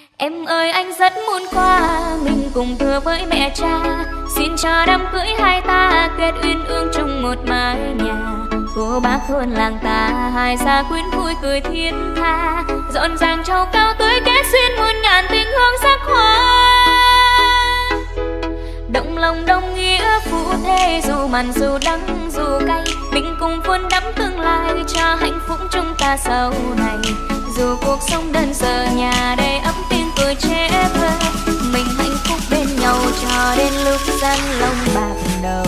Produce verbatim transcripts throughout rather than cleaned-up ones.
Em ơi anh rất muốn qua, mình cùng thưa với mẹ cha, xin cho đám cưới hai ta kết uyên ương chung một mái nhà. Cô bác thôn làng ta hai xa quyến vui cười thiên tha, rộn ràng trầu cao tươi kết duyên muôn ngàn tình hương sắc hoa. Động lòng đồng nghĩa phụ thế, dù mặn dù đắng dù cay, mình cùng vun đắm tương lai cho hạnh phúc chúng ta sau này. Dù cuộc sống đơn sơ nhà đầy ấm tiếng cười trẻ thơ, mình hạnh phúc bên nhau cho đến lúc răng long bạc đầu.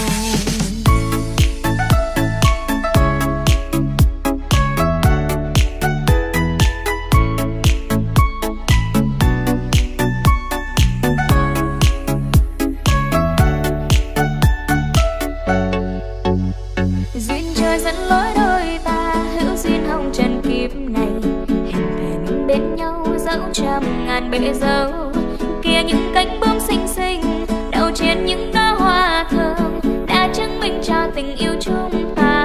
Duyên trời dẫn lối đôi ta, hữu duyên hồng trần kiếp này, hẹn thề mình bên nhau dẫu trăm ngàn bể dâu. Kia những cánh bướm xinh xinh đậu trên những đóa hoa thơm, đã chứng minh cho tình yêu chúng ta.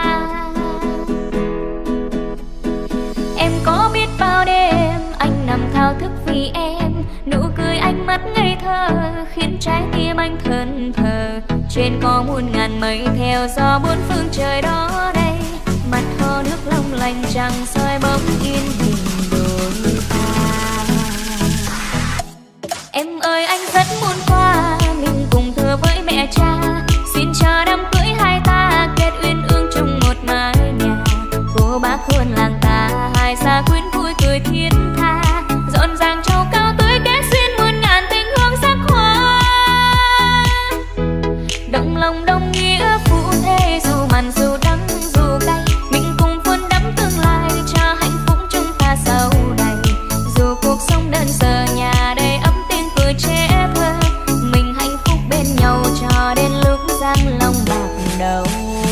Em có biết bao đêm anh nằm thao thức vì em, nụ cười ánh mắt ngây thơ khiến trái tim anh thẫn thờ. Trên có muôn ngàn mây theo gió bốn phương trời đó đây, mặt hồ nước long lanh trăng soi bóng yên hình đôi ta. Em ơi anh rất muốn qua, mình cùng thưa với mẹ cha, xin cho đám cưới hai ta kết uyên ương chung một mái nhà. Cô bác thôn làng ta hai xa quyến vui cười thiên tha, rộn ràng trầu cao tươi kết duyên muôn ngàn tình hương sắc hoa. Động lòng đồng nghĩa phụ thế, dù mặn dù đắng dù cay, mình cùng vun đắm tương lai cho hạnh phúc chúng ta sau này. Dù cuộc sống đơn sơ nhà đầy ấm tiếng cười trẻ thơ, mình hạnh phúc bên nhau cho đến lúc răng long bạc đầu.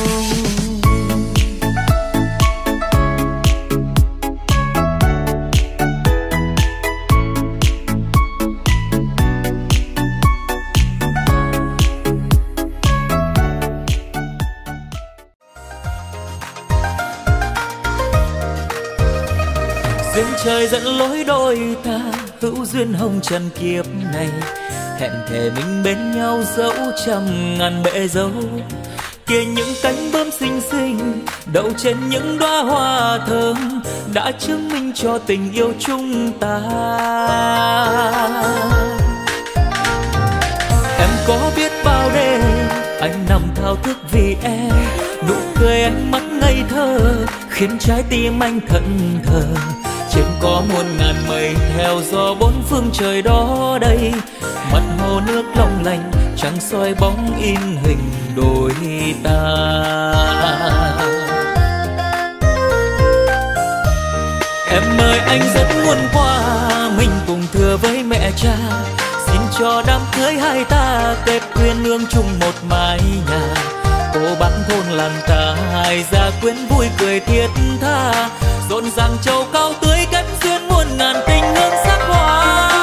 Duyên trời dẫn lối đôi ta, hữu duyên hồng trần kiếp này, hẹn thề mình bên nhau dẫu trăm ngàn bể dâu. Kia những cánh bướm xinh xinh đậu trên những đóa hoa thơm, đã chứng minh cho tình yêu chúng ta. Em có biết bao đêm anh nằm thao thức vì em, nụ cười ánh mắt ngây thơ khiến trái tim anh thẫn thờ. Trên có muôn ngàn mây theo gió bốn phương trời đó đây, mặt hồ nước long lanh trăng soi bóng in hình đôi ta. Em ơi anh rất muốn qua, mình cùng thưa với mẹ cha, xin cho đám cưới hai ta kết uyên ương chung một mái nhà. Cô bác thôn làng ta hai gia quyến vui cười thiết tha, rộn ràng trầu cao tươi kết duyên muôn ngàn tình hương sắc hoa.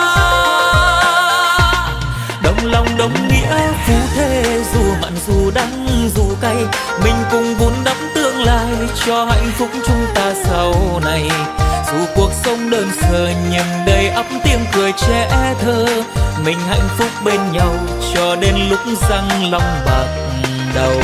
Đồng lòng đồng nghĩa phú thế, dù mặn dù đắng dù cay, mình cùng vun đắp tương lai cho hạnh phúc chúng ta sau này. Dù cuộc sống đơn sơ nhưng đầy ắp tiếng cười trẻ thơ, mình hạnh phúc bên nhau cho đến lúc răng long bạc đầu.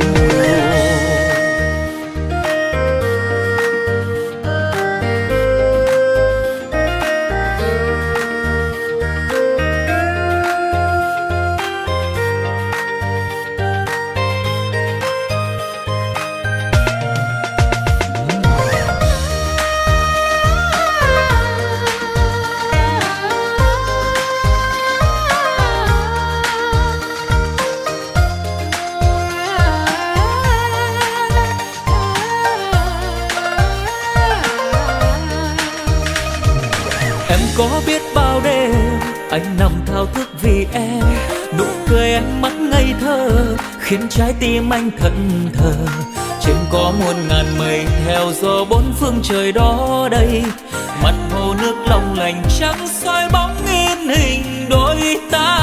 Có biết bao đêm anh nằm thao thức vì em, nụ cười ánh mắt ngây thơ khiến trái tim anh thẫn thờ. Trên có muôn ngàn mây theo gió bốn phương trời đó đây, mặt hồ nước long lanh trắng soi bóng in hình đôi ta.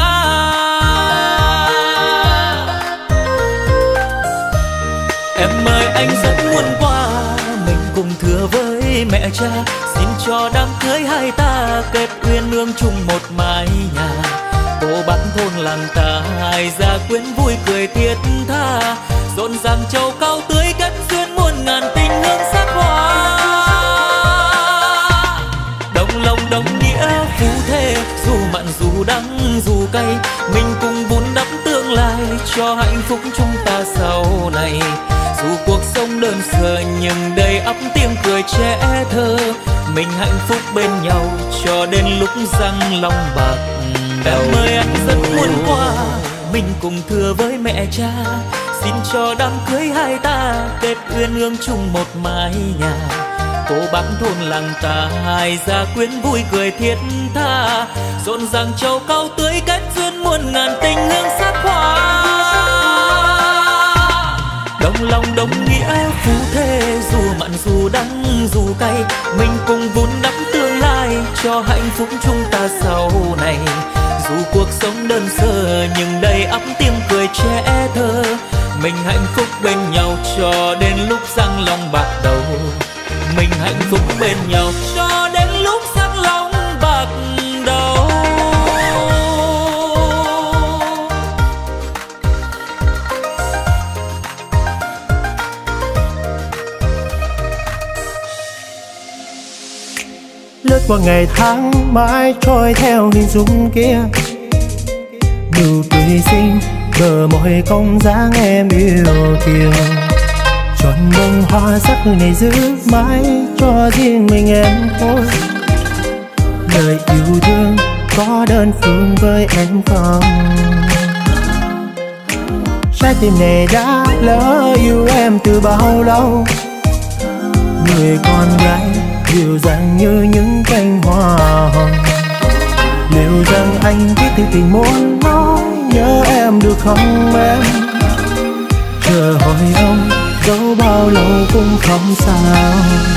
Em ơi anh rất muốn qua, mình cùng thưa với với mẹ cha, xin cho đám cưới hai ta kết uyên ương chung một mái nhà. Cô bác thôn làng ta hai gia quyến vui cười thiết tha, rộn ràng châu cao tưới kết duyên muôn ngàn tình hương sắc hoa. Đồng lòng đồng nghĩa phú thế, dù mặn dù đắng dù cay, mình cùng vun đắp tương lai cho hạnh phúc chúng ta sau này. Dù cuộc sống đơn sơ nhưng đầy ắp tiếng cười trẻ thơ, mình hạnh phúc bên nhau cho đến lúc răng long bạc đầu. Em ơi anh rất muốn qua, mình cùng thưa với mẹ cha, xin cho đám cưới hai ta kết uyên ương chung một mái nhà. Cô bác thôn làng ta hai gia quyến vui cười thiết tha, rộn ràng châu cao tưới kết duyên muôn ngàn tình hương sắc hoa. Đồng lòng đồng nghĩa phú thế, dù mặn dù đắng dù cay, mình cùng vun đắp tương lai cho hạnh phúc chúng ta sau này. Dù cuộc sống đơn sơ nhưng đầy ắp tiếng cười trẻ thơ, mình hạnh phúc bên nhau cho đến lúc răng long bạc đầu. Mình hạnh phúc bên nhau cho đến lúc răng long bạc đầu. Lướt qua ngày tháng mãi trôi theo hình dung kia, nụ cười xinh bờ môi cong dáng em yêu kiều. Chọn bông hoa sắc này giữ mãi cho riêng mình em thôi. Lời yêu thương có đơn phương với em không? Trái tim này đã lỡ yêu em từ bao lâu. Người con gái dịu dàng như những cánh hoa hồng. Liệu rằng anh biết thứ tình muốn nói, nhớ em được không em? Chờ hỏi ông dẫu bao lâu cũng không sao.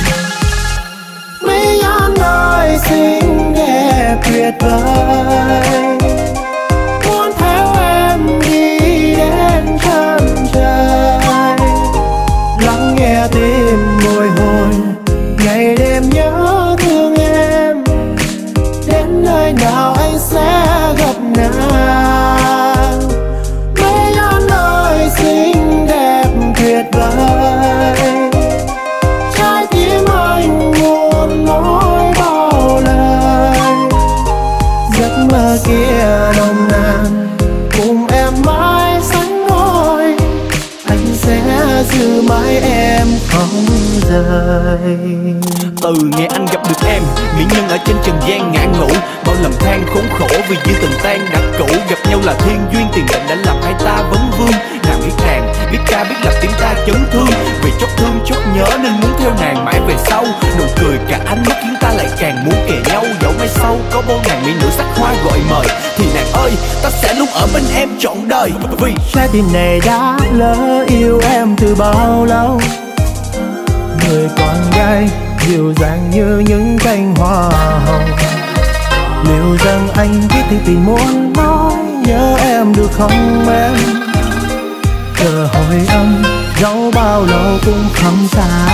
Mấy anh ơi xinh đẹp tuyệt vời, muốn theo em đi đến chân trời. Lắng nghe tim bồi hồi, ngày đêm nhớ thương em. Đến nơi nào anh sẽ gặp nàng. Mấy anh ơi xinh đẹp tuyệt vời, trái tim anh muốn nói bao lời. Giấc mơ kia nồng nàn cùng em mãi sánh đôi, anh sẽ giữ mãi em không rời. Từ ngày anh gặp được em, mỹ nhân ở trên trần gian ngã ngủ. Bao lầm than khốn khổ vì duyên tình tan đã cũ. Gặp nhau là thiên duyên, tiền định đã làm hai ta vấn vương. Nàng biết nàng, biết ca, biết làm tiếng ta chấn thương. Vì chốc thương chốc nhớ nên muốn theo nàng mãi về sau. Nụ cười cả ánh mắt khiến ta lại càng muốn kề nhau. Dẫu mai sau có bao ngàn mỹ nữ sắc hoa gọi mời, thì nàng ơi, ta sẽ luôn ở bên em trọn đời. Vì trái tim này đã lỡ yêu em từ bao lâu. Người con gái dịu dàng như những cánh hoa hồng. Liệu rằng anh biết thì tình muốn nói, nhớ em được không em? Chờ hồi âm dẫu bao lâu cũng không sao.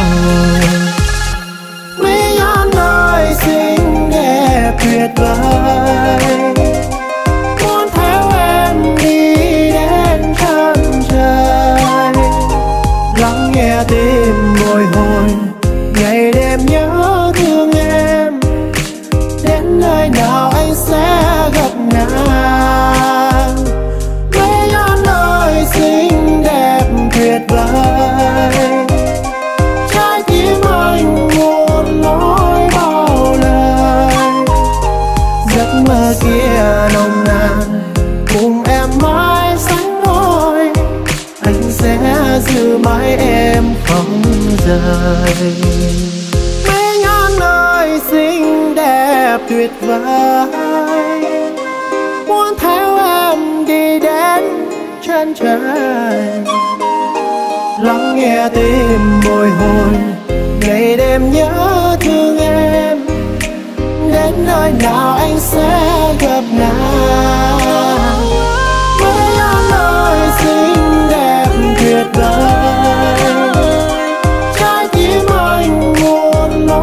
Mỹ An ơi xinh đẹp tuyệt vời, muốn theo em đi đến chân trời. Lắng nghe tim bồi hồi, ngày đêm nhớ thương em. Đến nơi nào anh sẽ gặp nàng. Mấy anh ơi xinh đẹp tuyệt vời, trái tim anh muốn nói bao lời. Giấc mơ kia nồng nàn cùng em mãi sánh đôi, anh sẽ giữ mãi em không rời. Mấy ngàn ơi xinh đẹp tuyệt vời, muốn theo em đi đến chân trời. Lắng nghe tim bồi hồi, ngày đêm nhớ thương em. Đến nơi nào anh sẽ gặp nàng. Mấy anh ơi xinh đẹp tuyệt vời, trái tim anh muốn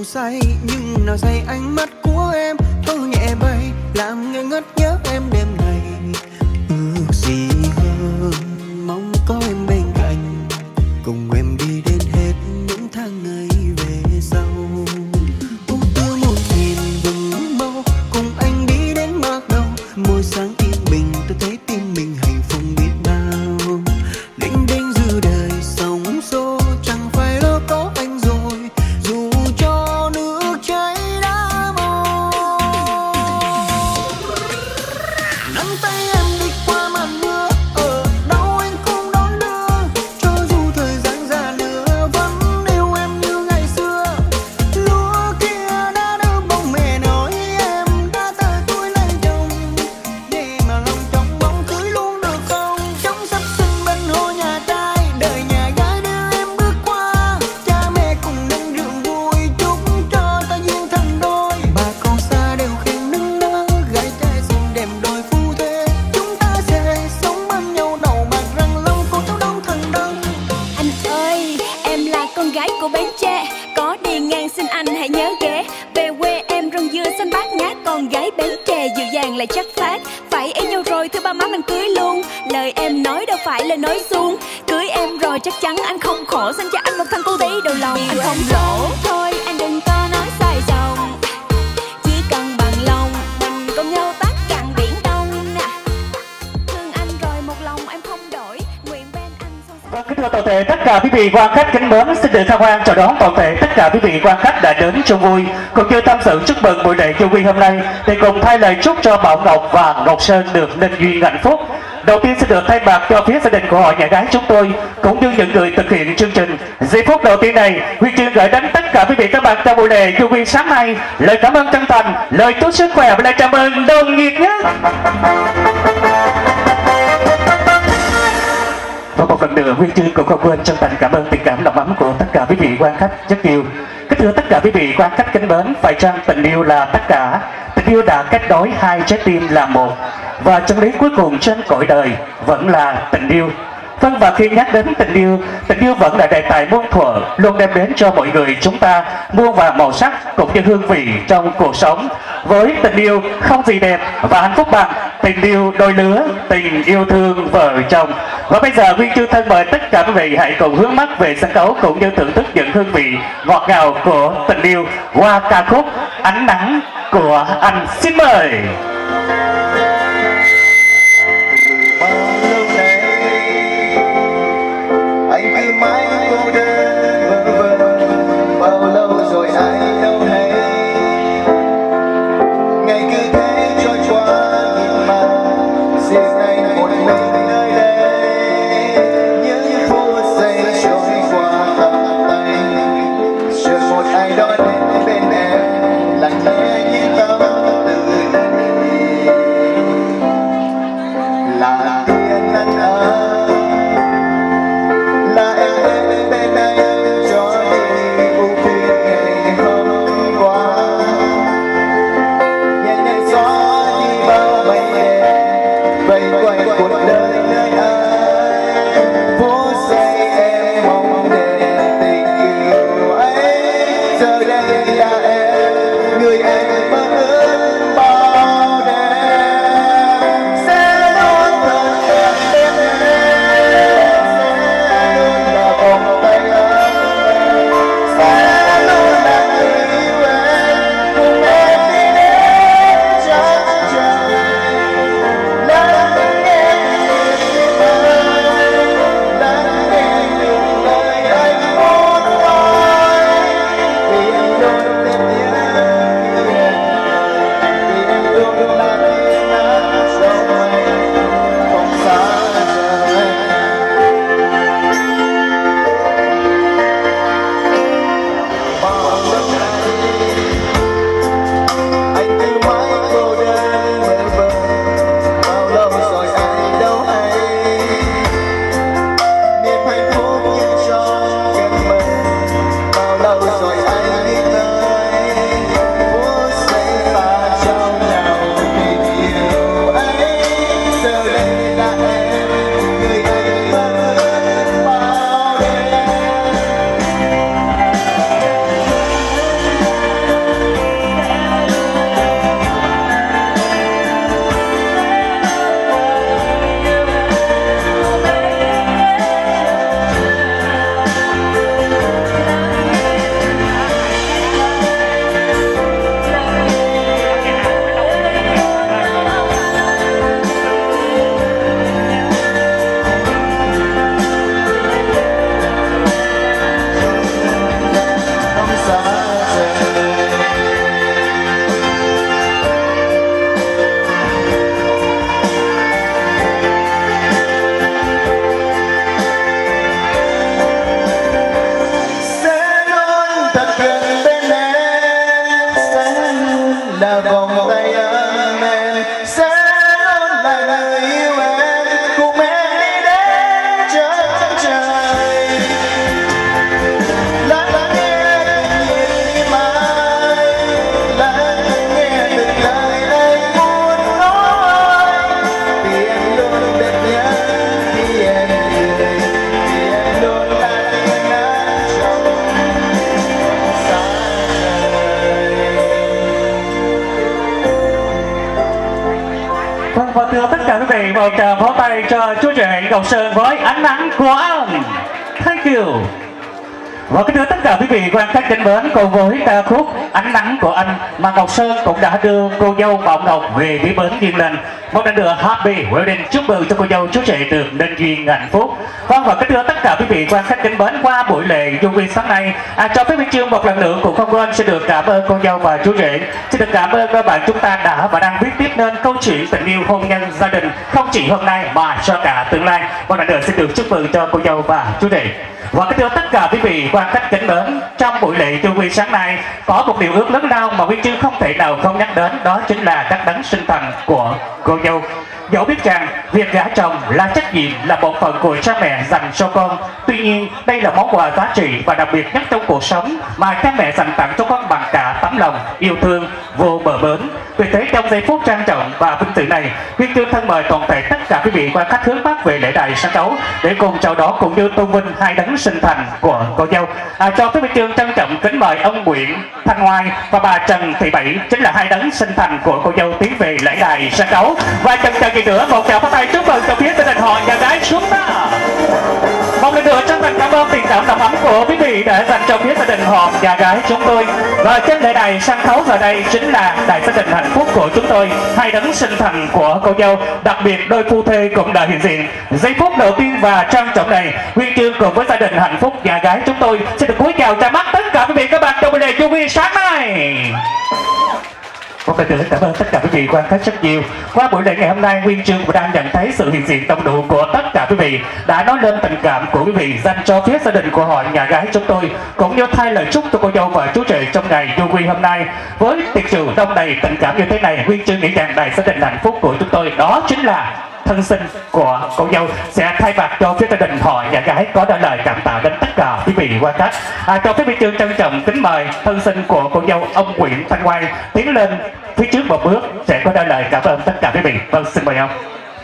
say nhưng nào say ánh mắt của em có nhẹ bay làm ngây ngất nhớ em đêm này. Ước gì hơn mong có em bên cạnh cùng em đi đến hết những tháng ngày về sau. Ước tưa một nghìn vầng màu cùng anh đi đến bắt đầu mỗi sáng yên bình tôi thấy tim mình hạnh phúc biết bao. Linh đinh dư đời sống số chẳng phải lo có anh rồi dù cho nước cháy đã mòn. Nắm tay em đi qua màn mưa ở đâu anh cũng đón đưa cho dù thời gian già nửa vẫn yêu em như ngày xưa. Lúa kia đã đỡ bông mẹ nói em đã tới tuổi lấy chồng để mà lòng trong bóng cưới luôn được không. Trong sắp sinh bên hồ nhà trai đời nhà gái đưa em bước qua cha mẹ cùng nâng rượu vui chúc cho ta duyên thành đôi. Bà con xa đều khen nức nở gái trai xinh đẹp đôi phu thê chúng ta sẽ sống bên nhau đầu bạc răng long cô cháu đông thần đông. Anh ơi, em là con gái của Bến Tre, có đi ngang xin anh hãy nhớ ghé. Về quê em rong dưa xanh bát ngát, con gái Bến Tre dịu dàng lại chất phác. Phải yêu nhau rồi thưa ba má mình cưới luôn, lời em nói đâu phải là nói suông. Cưới em rồi chắc chắn anh không khổ, xin cho anh một thằng cô tí đầu lòng anh không lỗ. Thôi anh đừng có nói sai dòng, chỉ cần bằng lòng mình cùng nhau tát cạn biển Đông nè. Thương anh rồi một lòng em không đổi, nguyện bên anh son sắt. Vâng, kính thưa toàn thể tất cả quý vị quan khách kính mến, xin được tham quan chào đón toàn thể tất cả quý vị quan khách đã đến chung vui cũng như tham dự chúc mừng buổi lễ chung quy hôm nay để cùng thay lời chúc cho Bảo Ngọc và Ngọc Sơn được nên duyên hạnh phúc. Đầu tiên xin được thay mặt cho phía gia đình của họ nhà gái chúng tôi cũng như những người thực hiện chương trình. Giây phút đầu tiên này, Huy Chương gửi đến tất cả quý vị các bạn trong buổi lễ chung quy sáng nay lời cảm ơn chân thành, lời chúc sức khỏe và lời chào mừng nồng nhiệt nhất. Và một lần nữa Huy Chương cũng không quên chân thành cảm ơn tình cảm đầm ấm của tất cả quý vị quan khách rất nhiều. Kính thưa tất cả quý vị quan khách kính mến, phải chăng tình yêu là tất cả? Tình yêu đã kết nối hai trái tim là một, và chân lý cuối cùng trên cõi đời vẫn là tình yêu. Vâng, và khi nhắc đến tình yêu, tình yêu vẫn là đề tài muôn thuở, luôn đem đến cho mọi người chúng ta muôn vàn màu sắc cũng như hương vị trong cuộc sống. Với tình yêu không gì đẹp và hạnh phúc bằng tình yêu đôi lứa, tình yêu thương vợ chồng. Và bây giờ Huy Chương thân mời tất cả quý vị hãy cùng hướng mắt về sân khấu cũng như thưởng thức những hương vị ngọt ngào của tình yêu qua ca khúc Ánh Nắng của anh. Xin mời. Mãi cô đơn vơ vơ bao lâu rồi ai đâu hay, ngày cứ thế trôi qua nhìn mà riêng anh một mình nơi đây. Những phút giây trôi qua tầm tay chờ một ai đó đến bên em lặng lẽ như tâm từ đây là tiên anh ơi. Yeah. là vòng tay ấm em sẽ luôn là người yêu em cùng em đi đến chân trời. Lắng nghe từng nhịp tim anh, lắng nghe từng lời anh muốn nói, vì em luôn đẹp nhất khi em cười, vì em luôn là tiếng hát trong xa trời. Vâng, và thưa tất cả quý vị, một tràng pháo tay cho chú rể Ngọc Sơn với Ánh Nắng của Anh. Thank you. Và kính thưa tất cả quý vị quan khách kính mến, cùng với ca khúc Ánh Nắng của Anh mà Ngọc Sơn cũng đã đưa cô dâu Bảo Ngọc về phía bến duyên lành. Một lần nữa happy wedding, chúc mừng cho cô dâu chú rể được nên duyên hạnh phúc. Vâng, và kính thưa tất cả quý vị quan khách kính mến, qua buổi lễ du quy sáng nay, à, cho phép Minh Chương một lần nữa cũng không quên sẽ được cảm ơn cô dâu và chú rể, xin được cảm ơn các bạn chúng ta đã và đang viết tiếp nên câu chuyện tình yêu hôn nhân gia đình không chỉ hôm nay mà cho cả tương lai. Một lần nữa xin được chúc mừng cho cô dâu và chú rể. Và kính thưa tất cả quý vị quan khách kính mến, trong buổi lễ du quy sáng nay có một điều ước lớn lao mà Nguyên Chương không thể nào không nhắc đến, đó chính là các đấng sinh thành của cô dâu. Dẫu biết rằng việc gả chồng là trách nhiệm, là một phần của cha mẹ dành cho con, tuy nhiên đây là món quà giá trị và đặc biệt nhất trong cuộc sống mà cha mẹ dành tặng cho con bằng cả tấm lòng yêu thương vô bờ bến. Vì thế trong giây phút trang trọng và vinh dự này, Nguyên Chương thân mời toàn thể tất cả quý vị quan khách hướng mắt về lễ đài sân khấu để cùng chào đón cũng như tôn vinh hai đấng sinh thành của cô dâu. À, cho phép Nguyên Chương trân trọng kính mời ông Nguyễn Thanh Ngoai và bà Trần Thị Bảy, chính là hai đấng sinh thành của cô dâu, tiến về lễ đài sân khấu. Và chần chờ gì nữa, một tràng pháo tay chúc mừng cho phía gia đình họ nhà gái chúng ta. Một lần nữa chân thành cảm ơn tình cảm đầm ấm của quý vị đã dành cho phía gia đình họ nhà gái chúng tôi. Và trên lễ đài sân khấu giờ đây chính là đại gia đình hạnh phúc của chúng tôi, hai đấng sinh thành của cô dâu, đặc biệt đôi phu thê cũng đã hiện diện. Giây phút đầu tiên và trang trọng này, Nguyên Chương cùng với gia đình hạnh phúc nhà gái chúng tôi xin được cúi chào ra mắt tất cả quý vị các bạn trong buổi lễ du quy sáng nay. Một lần nữa cảm ơn tất cả quý vị quan khách rất nhiều. Qua buổi lễ ngày hôm nay, Nguyên Chương cũng đang nhận thấy sự hiện diện đông đủ của tất cả quý vị đã nói lên tình cảm của quý vị dành cho phía gia đình của họ nhà gái chúng tôi, cũng như thay lời chúc cho cô dâu và chú rể trong ngày du quy hôm nay. Với tiệc rượu đông đầy tình cảm như thế này, Nguyên Chương nghĩ rằng đại gia đình hạnh phúc của chúng tôi đó chính là thân sinh của cô dâu sẽ thay mặt cho phía gia đình họ nhà gái có đôi lời cảm tạ đến tất cả quý vị quan khách. À, cho phép Nguyên Chương trân trọng kính mời thân sinh của cô dâu ông Nguyễn Thanh Ngoai tiến lên phía trước một bước sẽ có đôi lời cảm ơn tất cả quý vị. Vâng, xin mời ông.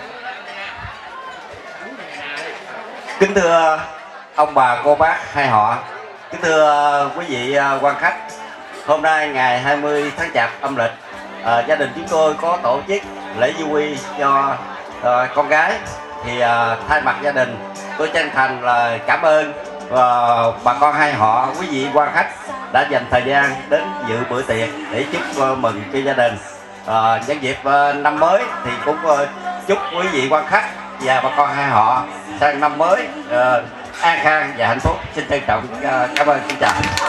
Kính thưa ông bà cô bác hai họ, kính thưa quý vị quan khách, hôm nay ngày hai mươi tháng Chạp âm lịch, à, gia đình chúng tôi có tổ chức lễ du quy cho à, con gái. Thì à, thay mặt gia đình tôi chân thành là cảm ơn và bà con hai họ, quý vị quan khách đã dành thời gian đến dự bữa tiệc để chúc uh, mừng cho gia đình. À, nhân dịp uh, năm mới thì cũng uh, chúc quý vị quan khách và bà con hai họ sang năm mới uh, an khang và hạnh phúc. Xin trân trọng uh, cảm ơn, xin chào.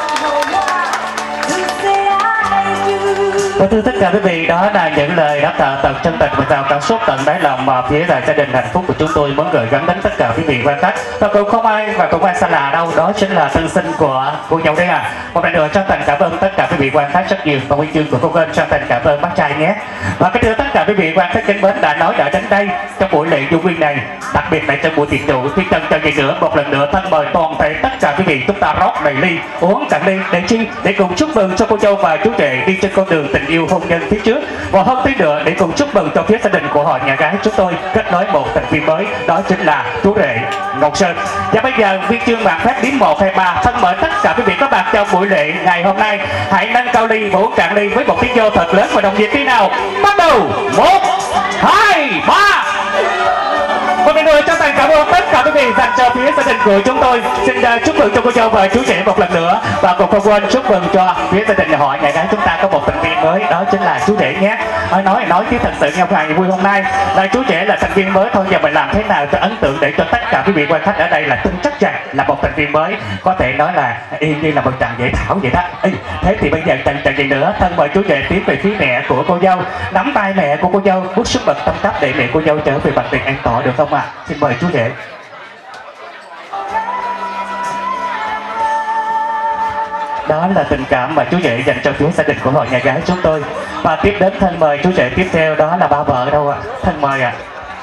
Và thưa tất cả quý vị, đó là những lời đáp tạ tận chân tình và giàu cảm xúc tận đáy lòng mà phía đại gia đình hạnh phúc của chúng tôi muốn gửi gắm đến tất cả quý vị quan khách. Và cũng không ai và cũng ai xa lạ đâu, đó chính là thân sinh của cô dâu đây à. Một lần nữa chân thành cảm ơn tất cả quý vị quan khách rất nhiều, và Nguyên Chương của cô Gân chân thành cảm ơn bác trai nhé. Và cái thưa tất cả quý vị quan khách kính mến đã nói đã đến đây trong buổi lễ du quy này, đặc biệt là trong buổi tiệc rượu, thì chân chờ gì nữa, một lần nữa thân mời toàn thể tất cả quý vị chúng ta rót đầy ly, uống cạn ly để chi, để cùng chúc mừng cho cô dâu và chú rể đi trên con đường tình yêu hôn nhân phía trước, và hơn tí nữa để cùng chúc mừng cho phía gia đình của họ nhà gái chúng tôi kết nối một thành viên mới, đó chính là chú rể Ngọc Sơn. Và bây giờ Nguyên Chương bạn phép đếm một hai ba thân mời tất cả quý vị các bạn trong buổi lễ ngày hôm nay hãy nâng cao ly và uống cạn ly với một tiếng vô thật lớn và đồng nhiệt tí nào. Bắt đầu một hai ba. Một lần nữa chân thành cảm ơn tất cả quý vị dành cho phía gia đình của chúng tôi. Xin uh, chúc mừng cho cô dâu và chú rể một lần nữa, và cũng không quên chúc mừng cho phía gia đình họ nhà gái chúng ta có một thành viên mới, đó chính là chú rể nhé. Nói nói nói chứ thật sự nhau ngày vui hôm nay là chú rể là thành viên mới thôi, giờ mình làm thế nào cho ấn tượng để cho tất cả quý vị quan khách ở đây là tin chắc rằng là một thành viên mới, có thể nói là y như là một chàng dễ thảo vậy đó. Ê, thế thì bây giờ chẳng chẳng gì nữa, thân mời chú rể tiến về phía mẹ của cô dâu, nắm tay mẹ của cô dâu, bước xuống bậc tâm cấp để mẹ cô dâu trở về bằng tiền an tọa, được không ạ? À? Xin mời chú rể. Đó là tình cảm mà chú rể dành cho phía gia đình của hội nhà gái chúng tôi. Và tiếp đến thân mời chú rể tiếp theo đó là ba vợ đâu ạ? À? Thân mời ạ. À.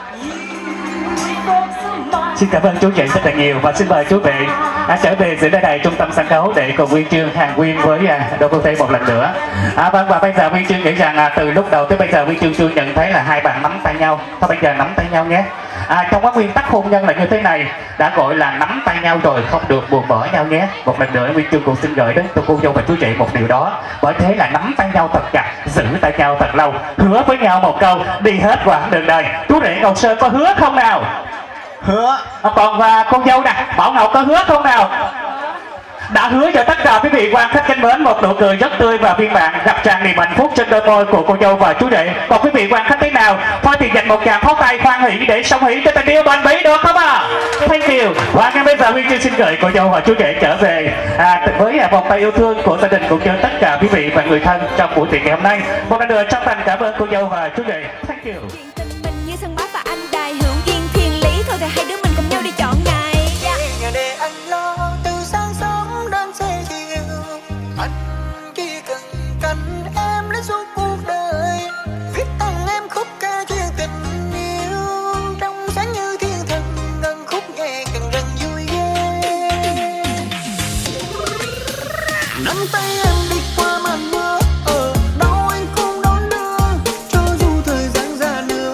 Xin cảm ơn chú rể rất là nhiều và xin mời chú rể à, trở về giữa đài trung tâm sân khấu để cùng Nguyên Chương hàng Nguyên với à, Đỗ Phương Tây một lần nữa. À, vâng, và bây giờ Nguyên Chương nghĩ rằng à, từ lúc đầu tới bây giờ Nguyên Chương chưa nhận thấy là hai bạn nắm tay nhau. Thôi bây giờ nắm tay nhau nhé. À, trong các nguyên tắc hôn nhân là như thế này, đã gọi là nắm tay nhau rồi không được buồn bỏ nhau nhé. Một lần nữa Nguyên Chương cũng xin gửi đến tôi cô dâu và chú rể một điều đó. Bởi thế là nắm tay nhau thật chặt, giữ tay nhau thật lâu, hứa với nhau một câu đi hết quãng đường đời. Chú rể Ngọc Sơn có hứa không nào? Hứa. À, còn và con dâu nè, Bảo Ngọc có hứa không nào? Đã hứa cho tất cả quý vị quan khách kính mến một nụ cười rất tươi và viên mãn gặp tràn niềm hạnh phúc trên đôi môi của cô dâu và chú rể. Còn quý vị quan khách thế nào? Thôi thì dành một tràng pháo tay khoan hỷ để song hỷ cho tình yêu bền bỉ được không ạ? À? Thank you. Và ngay bây giờ Nguyên Chương xin gửi cô dâu và chú rể trở về à, với à, vòng tay yêu thương của gia đình cũng như tất cả quý vị và người thân trong buổi tiệc ngày hôm nay. Một lần nữa chân thành cảm ơn cô dâu và chú rể. Thank you. Chuyện tình mình như sân bá và anh đài hưởng duyên thiên lý, thôi thì hai đứa mình cùng nhau đi chọn ngày. Yeah. Để anh lo từ sáng sớm đến xế chiều, anh chỉ cần cạnh em đến suốt cuộc đời, viết tặng em khúc ca chuyện tình yêu trong sáng như thiên thần, ngân khúc nghe càng rần vui ghê. Nắm tay em đi qua màn mưa, ở đâu anh cũng đón đưa, cho dù thời gian già nửa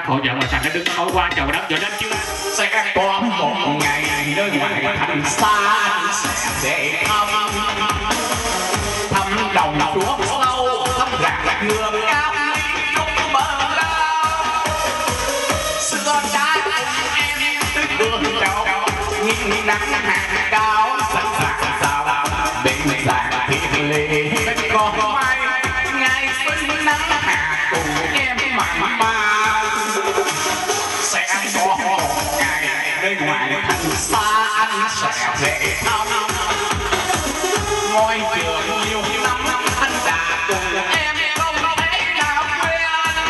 hộ vợ mà thằng nó đứng hỏi qua chầu đất rồi đến chứ sẽ có một ngày nơi ngoài thành xa để thăm thăm đồng chúa sâu thăm rạc hương cao trong bờ lao xưa trái em tới đường trầu nhìn nắng hàng cao sẵn sàng sao bên sàng thiết lệ có mai ngày xuân nắng hạ cùng em mà mà sẽ có một ngày nơi ngoài thành xa anh sẽ về thăm ngôi trường nhiều năm anh đã cùng em không thấy nào quên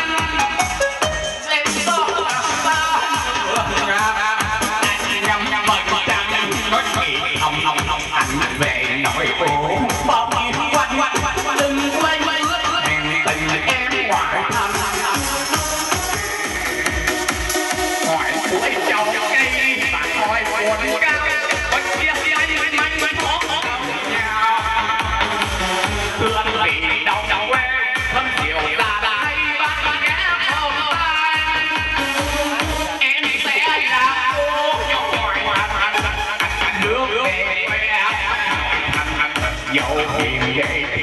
em có sao anh nhầm mời trăng nói nghĩ ông ông ông anh về nỗi khổ bao nhiêu quanh quanh đừng quay hẹn tình em ngoại thăm ngoại cuối châu cây bạn hỏi buồn cao bên kia anh manh manh khó nhau thương anh vì đau đau quê thâm chiều là đại bác ghé không tan em sẽ là cô cho ngoại hoàn thành nước về quê dẫu hiền vậy thì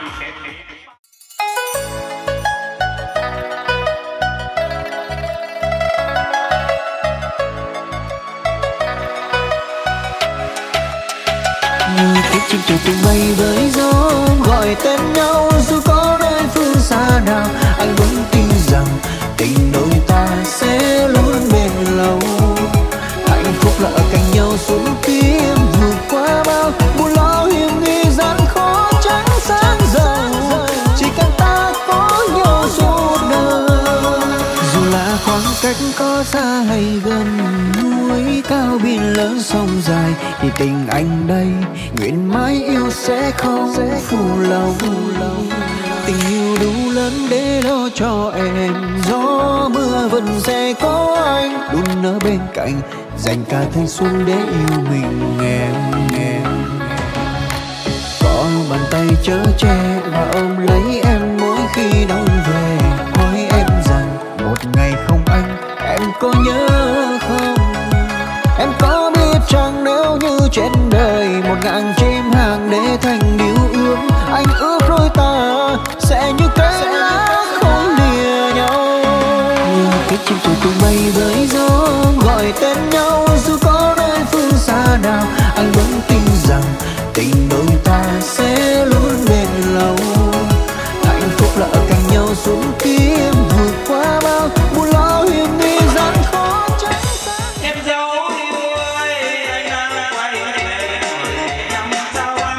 như cái chim trời tung bay với gió gọi tên nhau dù có nơi phương xa nào anh vẫn tin rằng tình đôi ta sẽ luôn bền lâu hạnh phúc là ở cạnh nhau xuống tim vượt qua bao buồn lo hiểm nghi gian khó tránh sáng giàu chỉ cần ta có nhau suốt đời dù là khoảng cách có xa hay gần núi cao biển lớn sông dài thì tình anh đây nguyện mãi yêu sẽ không phụ lòng tình yêu đủ lớn để lo cho em gió mưa vẫn sẽ có anh luôn ở bên cạnh dành cả thanh xuân để yêu mình em em có bàn tay chở che và ôm lấy em mỗi khi đón về hỏi em rằng một ngày không anh em có nhớ không em có biết chăng nếu như trên đời một ngàn chim hàng để thành điều ước anh ước đôi ta sẽ như cây lá không lìa nhau như cái chim trời tung bay với gió gọi tên nhau dù có nơi phương xa nào anh vẫn tin rằng tình đôi ta sẽ luôn bền lâu hạnh phúc là ở cạnh nhau xuống tim vượt qua bao buồn lo hiểm nghi gian khó tránh em dấu yêu ơi anh đang quay về năm sau anh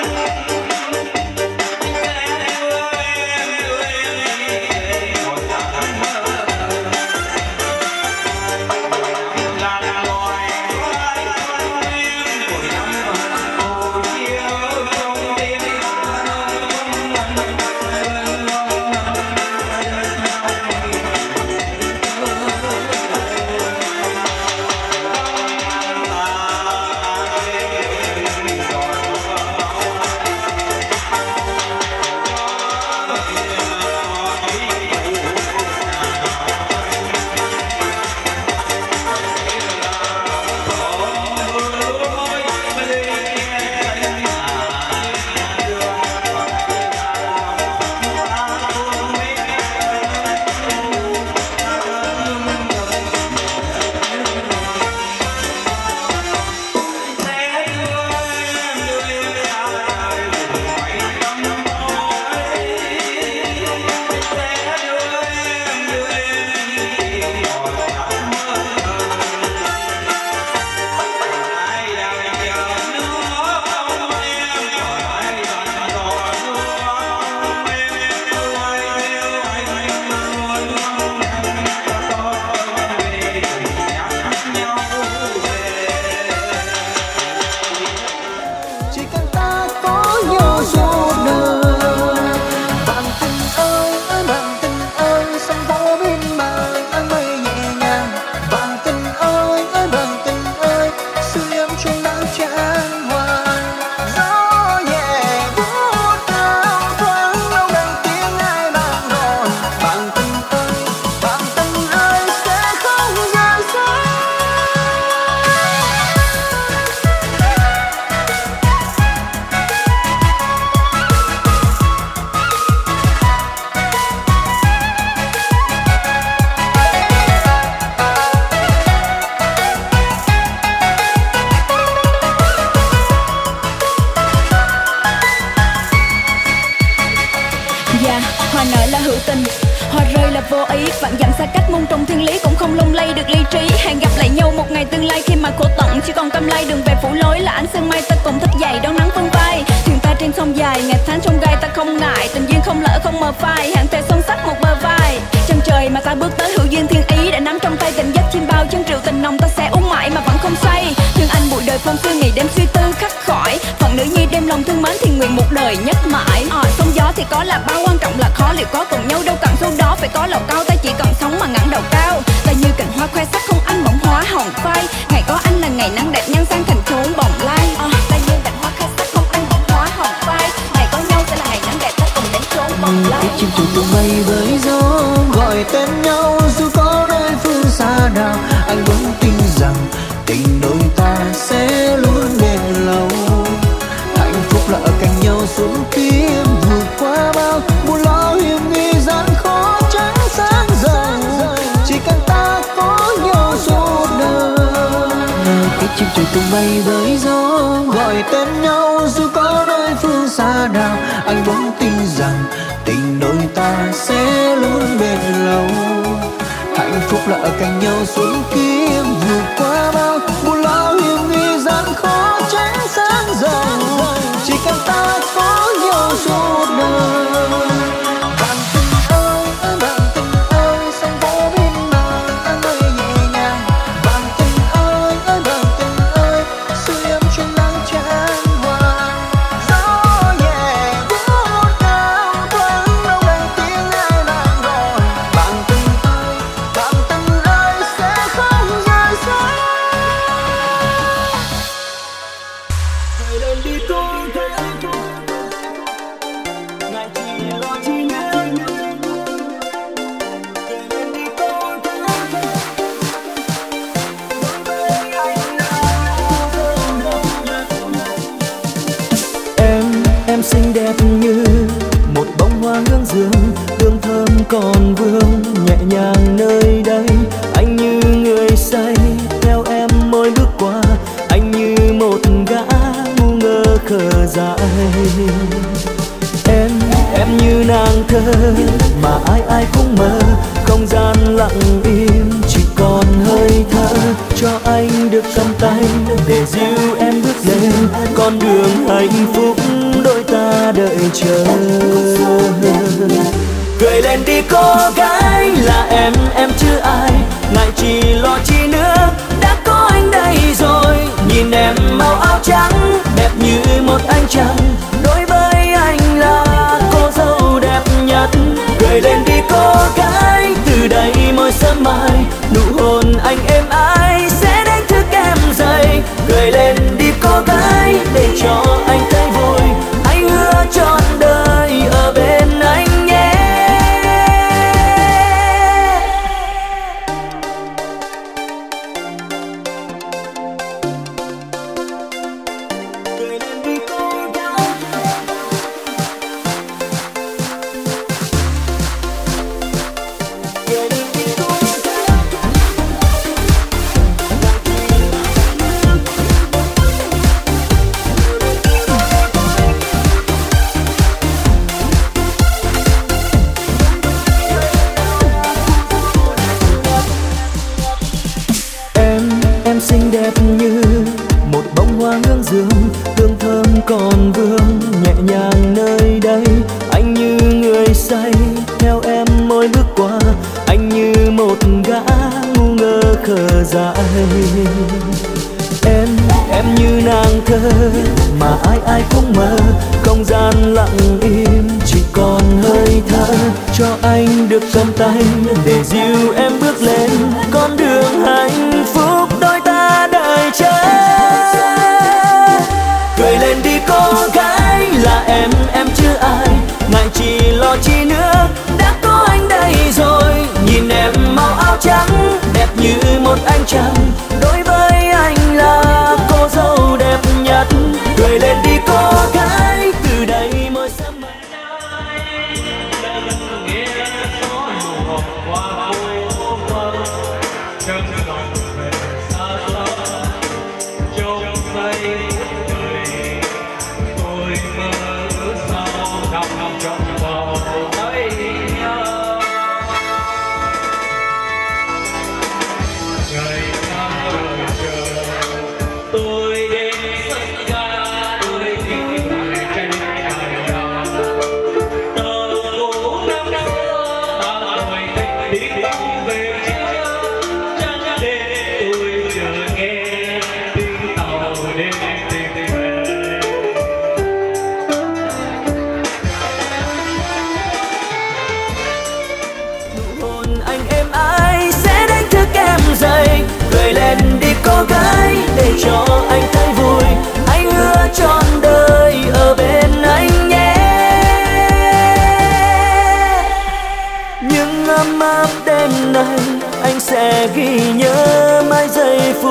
em ơi em ơi một giọt mơ là loài buổi năm cô chiều chỉ còn câm lay, đường về phủ lối là ánh sương mây. Ta cùng thức dậy đón nắng vươn vai, thuyền ta trên sông dài, ngày tháng trong gai ta không ngại. Tình duyên không lỡ không mờ phai, hẹn thề son sắt một bờ vai. Chân trời mà ta bước tới, hữu duyên thiên ý đã nắm trong tay. Tình dắt chim bao chân rượu tình nồng, ta sẽ uống mãi mà vẫn không say. Nhưng anh bụi đời phong sương, ngày đêm suy tư khắc khỏi. Phận nữ nhi đem lòng thương mến thì nguyện một đời nhất mãi. à, Sóng gió thì có là bao, quan trọng là khó liệu có cùng nhau. Đâu cần số đó phải có lầu cao, ta chỉ cần sống mà ngẩng đầu cao. Ta như cành hoa khoe sắc không anh bỗng hóa hồng phai. Ngày có anh là ngày nắng đẹp nhan sang thành chốn bồng lai. à, Ta như cành hoa khoe sắc không anh bỗng hóa hồng phai. Ngày có nhau sẽ là ngày nắng đẹp, ta cùng đến chốn bồng lai. Cái chim trời tung bay với gió gọi tên nhau, dù có nơi phương xa nào anh vẫn tin rằng tình đôi ta sẽ luôn bền lâu. Hạnh phúc là ở cạnh nhau suốt kiếp, vượt qua bao buồn lo hiểm nghi gian khó tránh sáng giàu. Chỉ cần ta có nhau suốt đời. Cái chim trời tung bay với gió gọi tên nhau, dù có nơi phương xa nào anh vẫn tin rằng tình đôi ta sẽ luôn bền lâu. Hạnh phúc là ở cạnh nhau suốt kiếp, vượt qua bao buồn lo hiểm nghi gian khó tránh sáng giàu. Chỉ cần ta có nhau suốt đời. Bạn tình ơi, bạn tình ơi, sông phố bên nào anh ơi nhẹ nhàng. Bạn tình ơi, bạn tình ơi, sưởi ấm trên nắng chan hoa. Gió nhẹ buốt cao thoáng đâu đây tiếng ai đang gọi. Bạn tình ơi, bạn tình ơi, sẽ không rời xa. Về lên đi cô gái, ngại chỉ lo chi nhớ. Về lên đi cô gái, em em xinh đẹp như một bông hoa hương dương, hương thơm còn vương nhẹ nhàng nơi đây. Anh như người say theo em mỗi bước qua, anh như một gã ngu ngơ khờ dại. Em em như nàng thơ mà ai ai cũng mơ, không gian lặng im chỉ còn hơi thở. Cho anh được cầm tay để dìu em bước lên con đường hạnh phúc đôi ta đợi chờ. Cười lên đi cô gái, là em em chứ ai, ngại chỉ lo chi nữa, đã có anh đây rồi. Nhìn em màu áo trắng đẹp như một ánh trăng, đối với anh là cô dâu đẹp nhất. Cười lên đi cô gái, từ đây mỗi sớm mai nụ hôn anh êm ái sẽ đánh thức em dậy. Cười lên đi cô gái, để cho anh thấy vui, hãy hứa trọn đời ở bên anh nhé. Cười lên đi cô gái. Cười lên đi cô gái. Em em xinh đẹp như một bông hoa hương dương, hương thơm còn vương nhẹ nhàng nơi đây. Anh như người say theo em mỗi bước qua, anh như một gã ngu ngơ khờ dại. Em em như nàng thơ mà ai ai cũng mơ, không gian lặng im chỉ còn hơi thở. Cho anh được cầm tay để dìu em bước lên con đường hạnh phúc đôi ta đợi chờ. Cười lên đi cô gái, là em em chứ ai, ngại chỉ lo chi nữa, đã có anh đây rồi. Nhìn em màu áo trắng đẹp như một ánh trăng, đối với anh là cô dâu đẹp nhất. Cười lên đi cô gái, từ đây mỗi sớm mai. Người ta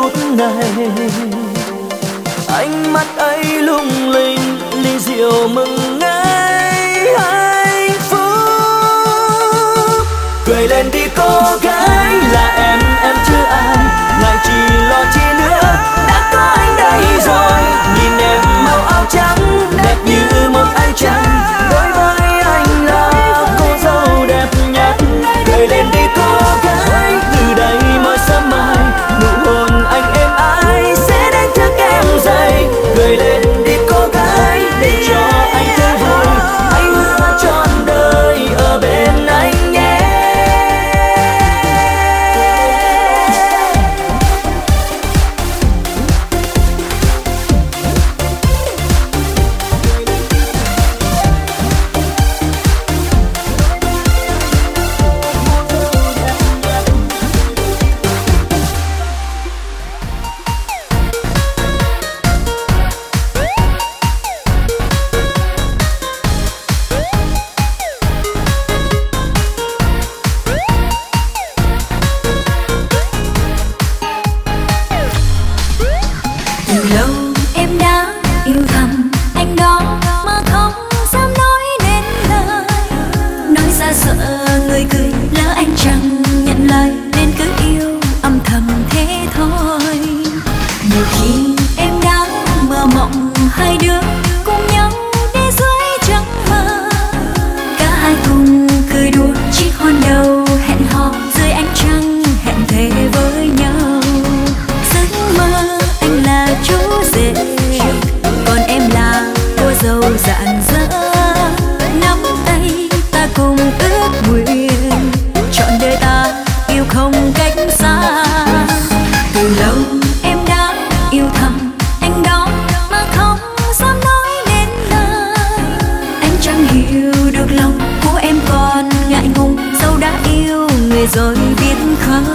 phút này. Ánh mắt ấy lung linh, ly rượu mừng ngày hạnh phúc. Cười lên đi cô gái, là em, em chưa an, ngại chỉ lo chi nữa, đã có anh đây rồi. Nhìn em màu áo trắng, đẹp như một ánh trăng, đối với anh là cô dâu đẹp nhất. Cười lên đi cô gái, từ đây mỗi sớm mai, nụ hôn anh êm ái sẽ đánh thức em dậy. Cười lên đi cô gái, để cho anh thấy vui, anh hứa trọn đời ở bên anh nhé. Rồi biết không,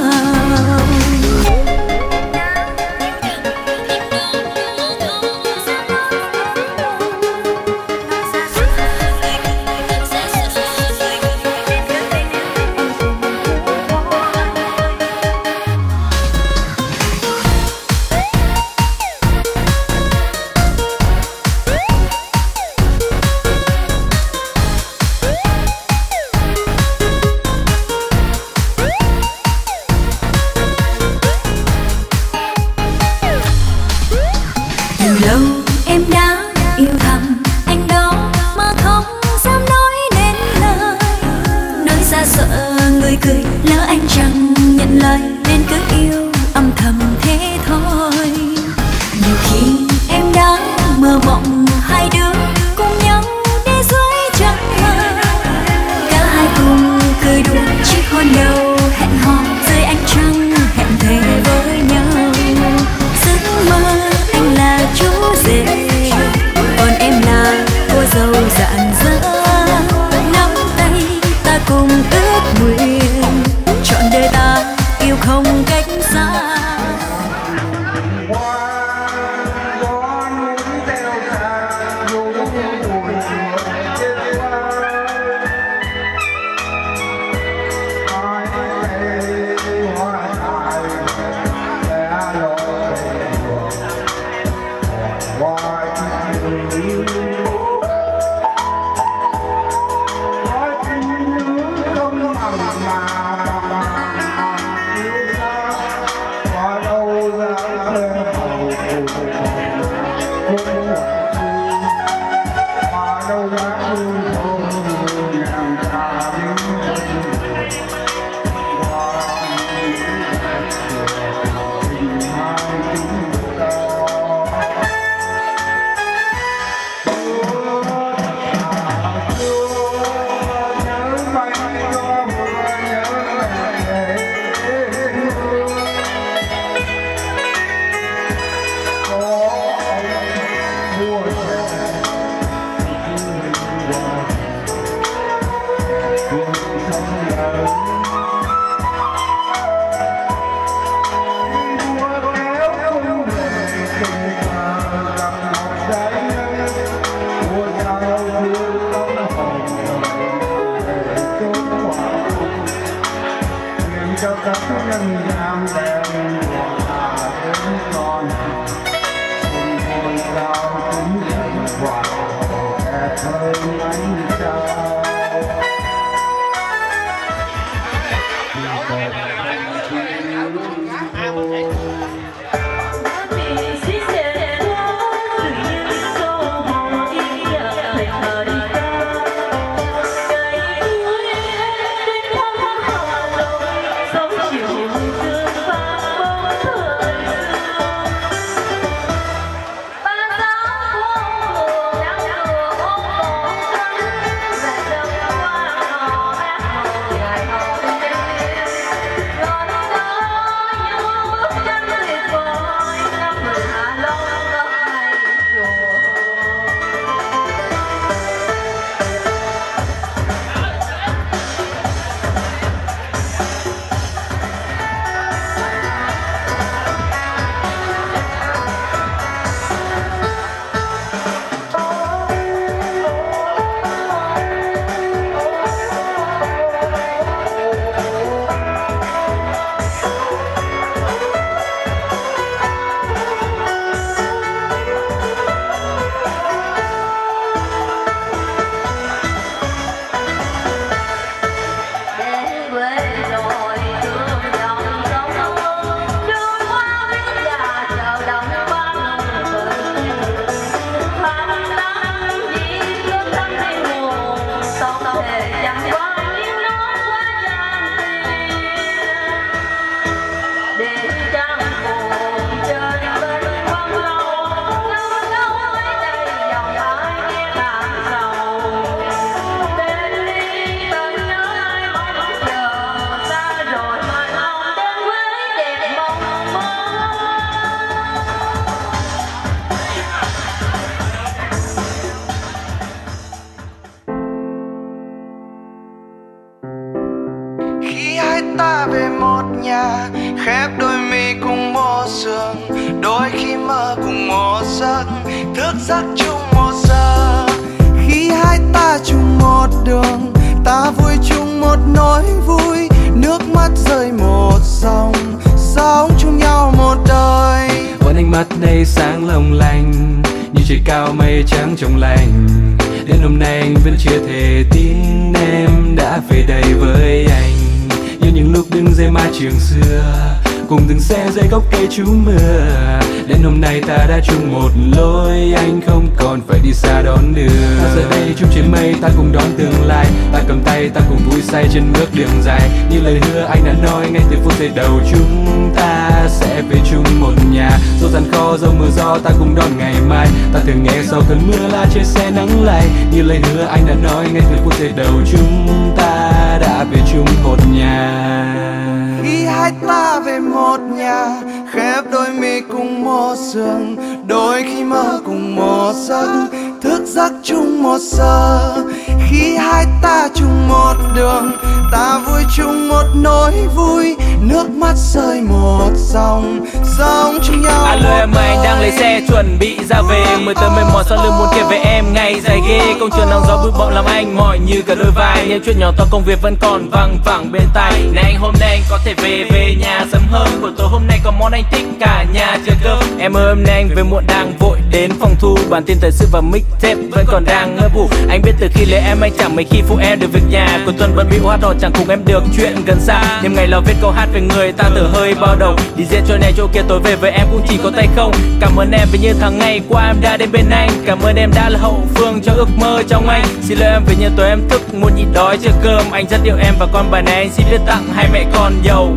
khép đôi mi cùng một giường, đôi khi mơ cùng một giấc, thức giấc chung một giờ. Khi hai ta chung một đường, ta vui chung một nỗi vui, nước mắt rơi một dòng, sống chung nhau một đời. Vẫn ánh mắt đây sáng long lanh, như trời cao mây trắng trong lành. Đến hôm nay anh vẫn chưa thể tin em đã về đây với anh, như những lúc đứng dưới mái trường xưa, cùng từng xe dưới gốc cây trú mưa. Đến hôm nay ta đã chung một lối, anh không còn phải đi xa đón đưa. Ta giờ đây chung trên mây, ta cùng đón tương lai, ta cầm tay, ta cùng vui say trên bước đường dài. Như lời hứa anh đã nói ngay từ phút giây đầu, chúng ta sẽ về chung một nhà. Dẫu gian khó, dẫu mưa gió, ta cùng đón ngày mai. Ta thường nghe sau cơn mưa là trên xe nắng lay. Như lời hứa anh đã nói ngay từ phút giây đầu, chúng ta đã về chung một nhà. Khi hai ta về một nhà, khép đôi mi cùng một giường, đôi khi mơ cùng một giấc, thức giấc chung một giờ. Khi hai ta chung một đường, ta vui chung một nỗi vui, nước mắt rơi một dòng, sống chung nhau. Alo em ơi, anh đang lấy xe chuẩn bị ra về, mười tới mười mỏi sau lưng muốn kể về em ngày dài ghê. Công trường nắng gió bụi bặm làm anh mỏi như cả đôi vai, những chuyện nhỏ to công việc vẫn còn văng vẳng bên tai. Này anh hôm nay anh có thể về về nhà sớm hơn, buổi tối hôm nay có món anh thích cả nhà chờ cơm. Em ơi hôm nay anh về muộn đang vội đến phòng thu, bản tin thời sự và mixtape vẫn còn đang ngơ bù. Anh biết từ khi lấy em anh chẳng mấy khi phụ em được việc nhà, cuối tuần bận bịu hát hò chẳng cùng em được chuyện gần xa. Đêm ngày lo viết câu hát về người ta từ hơi bao đầu, đi diễn chỗ này chỗ kia tối về với em cũng chỉ có tay không. Cảm ơn em vì như tháng ngày qua em đã đến bên anh, cảm ơn em đã là hậu phương cho ước mơ trong anh. Xin lỗi em vì như tối em thức muốn nhịn đói chờ cơm, anh rất yêu em và con bài này anh xin viết tặng hai mẹ con giàu.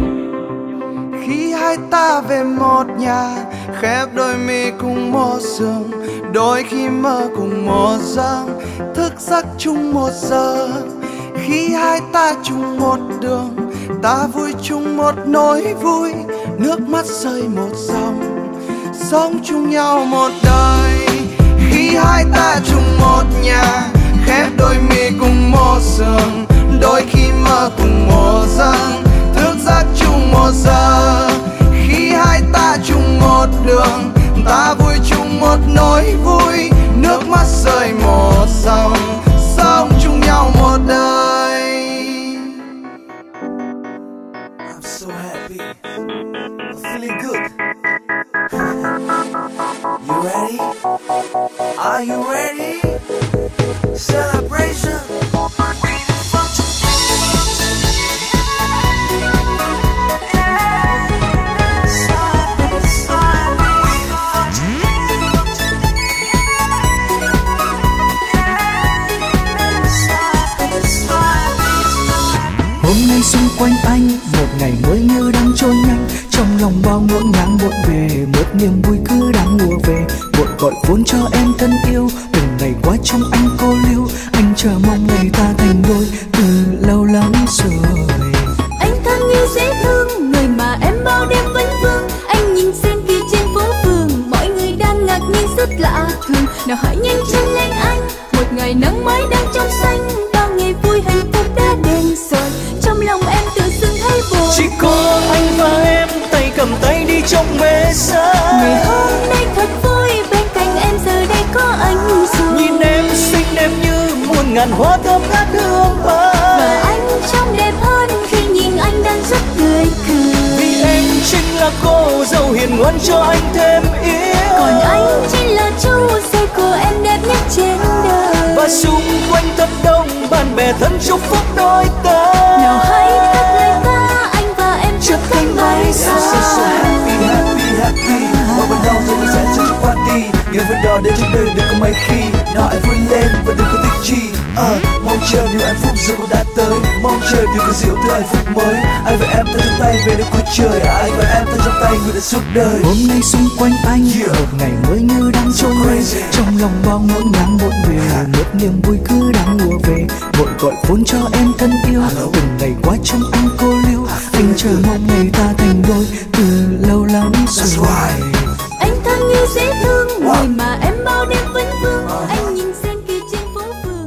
Khi hai ta về một nhà, khép đôi mi cùng một giường, đôi khi mơ cùng một giấc, thức giấc chung một giờ. Khi hai ta chung một đường, ta vui chung một nỗi vui, nước mắt rơi một dòng, sống chung nhau một đời. Khi hai ta chung một nhà, khép đôi mi cùng một giường, đôi khi mơ cùng một giấc, thức giấc chung một giờ. Khi hai ta chung một đường, ta vui chung một nỗi vui, nước mắt rơi một dòng, sống chung nhau một đời. I'm so happy, I'm feeling good. You ready? Are you ready? Celebration. Hôm nay xung quanh anh một ngày mới như đang trôi nhanh, trong lòng bao ngỡ ngàng muộn về, một niềm vui cứ đang mùa về. Vội gọi phone cho em thân yêu, từng ngày qua trong anh cô liêu, anh chờ mong ngày ta thành đôi từ lâu lắm rồi. Anh thân yêu dễ thương, người mà em bao đêm vẫn vương. Anh nhìn xem kia trên phố phường, mọi người đang ngạc nhiên rất lạ thường. Nào hãy nhanh chân lên anh, một ngày nắng mới đang trong xanh, bao ngày vui hạnh phúc đã đến rồi, trong lòng em tự dưng thấy buồn. Chỉ có anh và em tay cầm tay đi trong mê xa, ngày hôm nay thật vui, bên cạnh em giờ đây có anh rồi. nhìn em xinh đẹp như muôn ngàn hoa thơm ngát hương bay, và anh trông đẹp hơn khi nhìn anh đang rất tươi cười. vì em chính là cô dâu hiền ngoan cho anh thêm yêu, còn anh chính là chú rể của em đẹp nhất trên đời. và xung quanh thật đông bạn bè thân chúc phúc đôi ta. Nào hãy cất lời ca, anh và em chợt cánh bay xa. So happy, happy, happy. Và ban đầu rồi mình sẽ chơi chút party, ngày vui đó đến trong đời đừng có mấy khi. Nào anh vui lên và đừng có thích chi. Ờ, mong chờ điều hạnh phúc rồi cũng đã tới, mong chờ điều có dịu từ hạnh phúc mới. Anh và em tay trong tay về đến cuối trời, anh và em tay trong tay người đã suốt đời. Hôm nay xung quanh anh một ngày mới như đang trôi nhanh, trong lòng bao ngỡ ngàng muộn về, một niềm vui cứ đang mùa về. Vội gọi phone cho em thân yêu, từng ngày qua trong anh cô liêu, anh chờ mong ngày ta thành đôi từ lâu lắm rồi. Anh thân yêu dễ thương, người mà em bao đêm vẫn vương. Anh nhìn xem kia trên phố phường.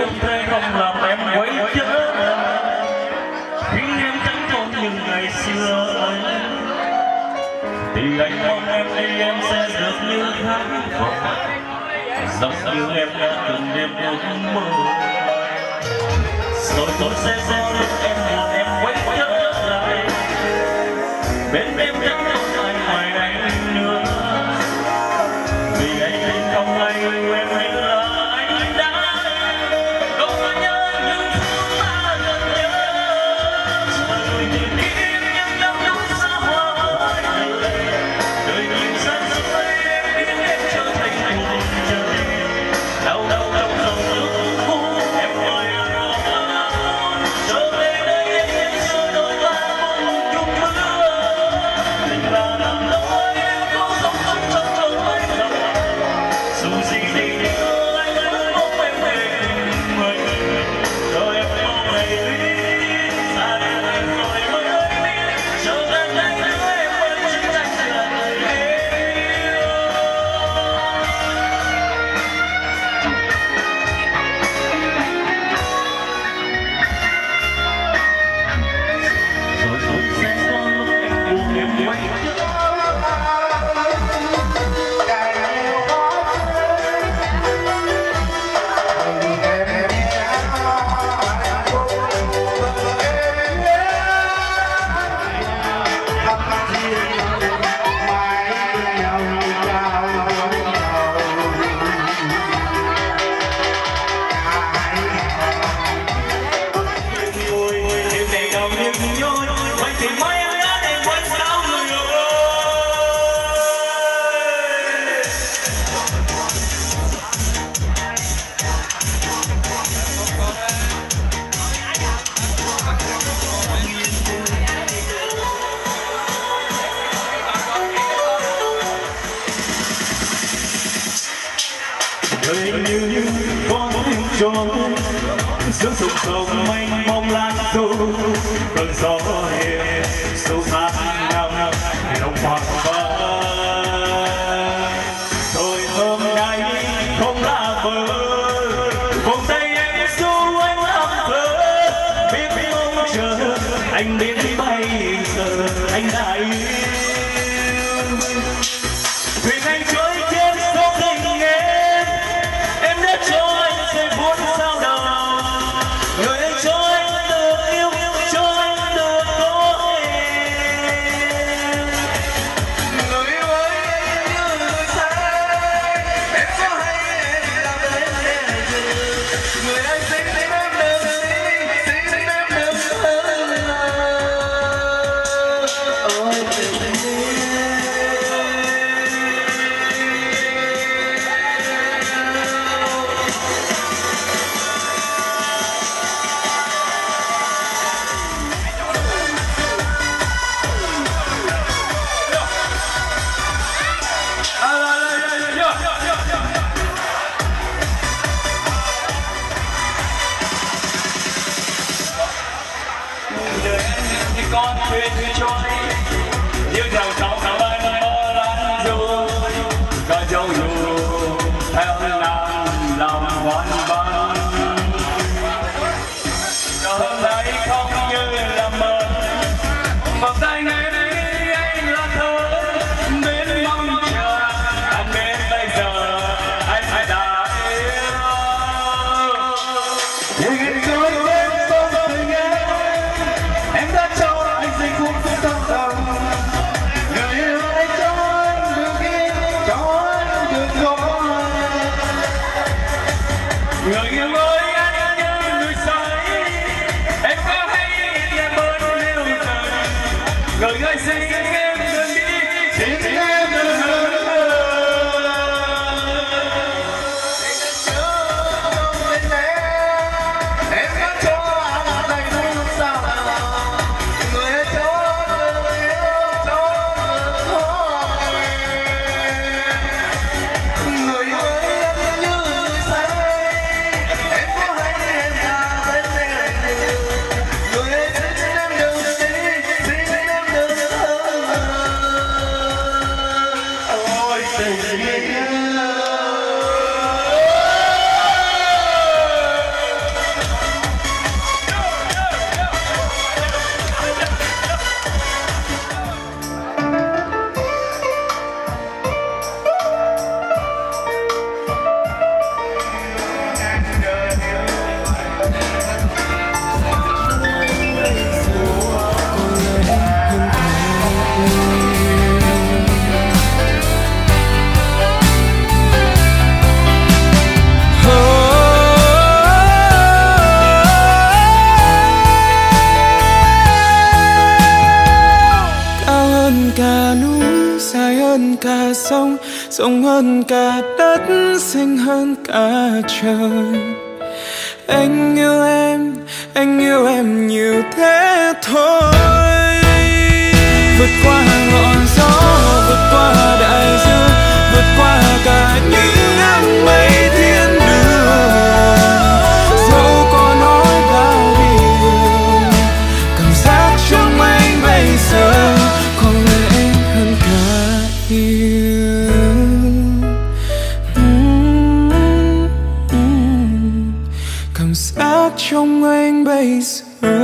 không thể không làm em quấy trở khiến em chẳng còn như ngày xưa ấy. Thì anh mong em đi em sẽ được như tháng vọng, giống như em đã từng đêm ước mơ. Rồi tôi sẽ có lúc em buồn em quay trở lại bên em chẳng còn ai ngoài anh nữa. Vì anh không ai yêu em hay là anh đã không có nhớ những thứ ta gần nhớ. Rồi tìm kiếm những năm lúc xa hoa đời đời nhìn xa xôi em biết em trở thành cuộc chơi đau đau đau dòng nước cũ em ơi trở về đây em nhận soi đôi ta cùng chung mưa. Tình là năm đó em có sống trong trong trong anh lòng dù gì đi nữa anh vẫn mong em về mình. Rồi em mong ngày đi xa em rồi mới đi trở về đây nữa em vẫn chính anh là người yêu. Rồi rồi sẽ có lúc em buồn em quay đời như như con tiếng tròn giữa sông sông mênh mông lan xô cơn gió hiền sâu sát ngang lòng hoàng vân. Rồi hôm nay không là vợ vòng tay em du anh làm thơ biết mong chờ anh biết bây giờ anh đã yêu. Thuyền anh trôi trên sông tình em em đã cho anh giây phút sao đầu. Người anh cho anh được yêu cho anh được có em. Người yêu ơi em như người say em có hay em làm đến để người anh xin em được xin xin em được hơn ôi tình con thuyền trôi như theo sóng mênh mông lan du có dấu dù theo nam lòng hoan vắng. Hôm nay không như là mơ vòng tay ngày đi anh là thơ bên mong chờ anh bên bây giờ anh phải đã yêu. Nhìn trôi bên sông tình em em đã cho anh giây phút tâm tâm. Người yêu anh cho anh được yêu cho anh được có. Người yêu ơi anh như người say em có hay em bớt yêu dần. Người ơi xin em đừng đi xin em đừng hơn. Em đã cho anh đầy đủ sao nào. Người cho người yêu cho người có em. Người ơi em như người say em có hay em là bên em. Người ơi xin em đừng đi xin em đừng hơn. hơn cả đất, xinh hơn cả trời. Anh yêu em, anh yêu em nhiều thế thôi. Vượt qua ngọn gió, vượt qua đại dương, vượt qua cả những áng mây thiên đường. Dẫu có nói bao điều, cảm giác trong anh bây giờ có lẽ hơn cả yêu. Mm, mm. Cảm giác trong anh bây giờ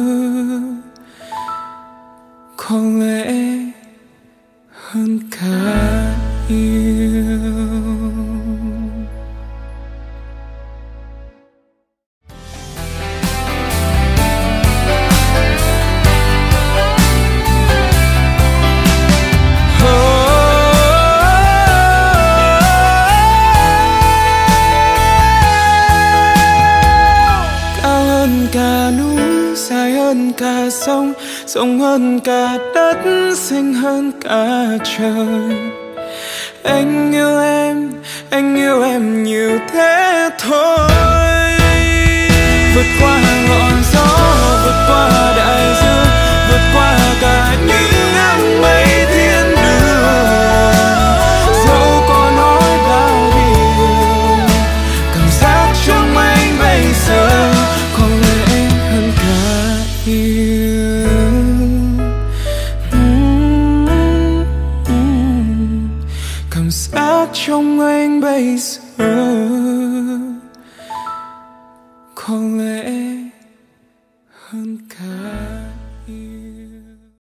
có lẽ hơn cả yêu. Cả sông, sông hơn cả đất, xinh hơn cả trời. Anh yêu em, anh yêu em nhiều thế thôi. Vượt qua ngọn gió, vượt qua đại dương, vượt qua cả những áng mây thiên đường. Dẫu có nói bao điều, cảm giác trong anh bây giờ có lẽ hơn cả yêu. Mm, mm. Cảm giác trong anh bây giờ có lẽ